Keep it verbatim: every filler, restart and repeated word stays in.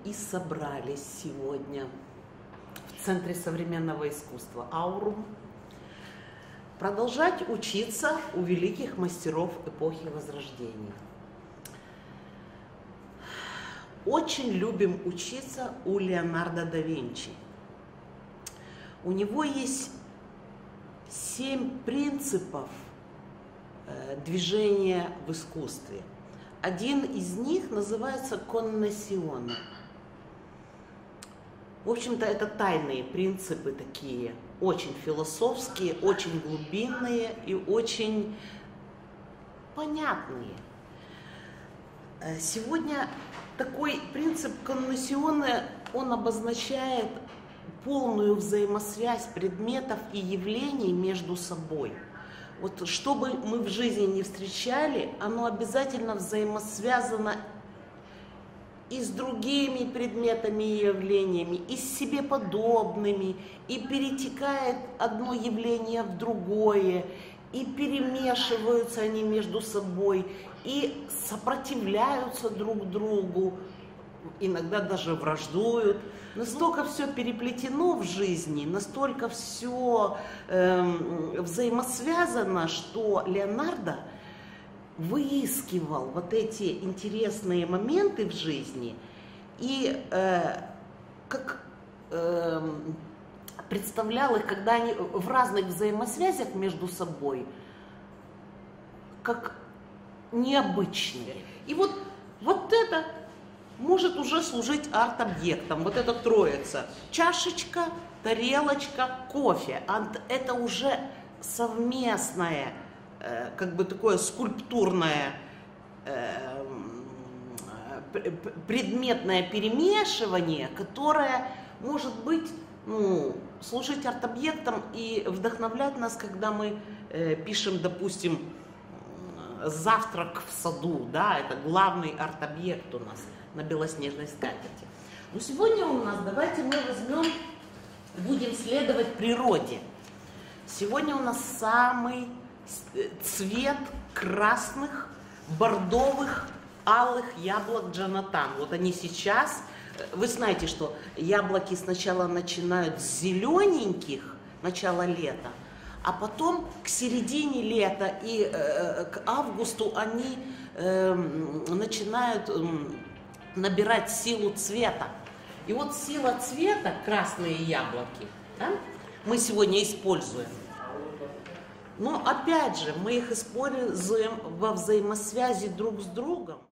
и собрались сегодня в Центре современного искусства «Аурум» продолжать учиться у великих мастеров эпохи Возрождения. Очень любим учиться у Леонардо да Винчи. У него есть семь принципов движения в искусстве. Один из них называется «коннессионе». В общем-то, это тайные принципы такие, очень философские, очень глубинные и очень понятные. Сегодня такой принцип коннессионе, он обозначает полную взаимосвязь предметов и явлений между собой. Вот что бы мы в жизни не встречали, оно обязательно взаимосвязано и с другими предметами и явлениями, и с себе подобными, и перетекает одно явление в другое, и перемешиваются они между собой, и сопротивляются друг другу, иногда даже враждуют. Настолько все переплетено в жизни, настолько все э, взаимосвязано, что Леонардо выискивал вот эти интересные моменты в жизни и э, как э, представлял их, когда они в разных взаимосвязях между собой, как необычные. И вот, вот это может уже служить арт-объектом, вот эта троица: чашечка, тарелочка, кофе. Это уже совместное, как бы такое скульптурное, предметное перемешивание, которое может быть, ну, служить арт-объектом и вдохновлять нас, когда мы пишем, допустим, завтрак в саду, да, это главный арт-объект у нас на белоснежной скатерти. Но сегодня у нас, давайте мы возьмем, будем следовать природе. Сегодня у нас самый цвет красных, бордовых, алых яблок Джонатан. Вот они сейчас, вы знаете, что яблоки сначала начинают с зелененьких, начало лета, а потом к середине лета и э, к августу они э, начинают э, набирать силу цвета. И вот сила цвета, красные яблоки, да, мы сегодня используем. Но опять же, мы их используем во взаимосвязи друг с другом.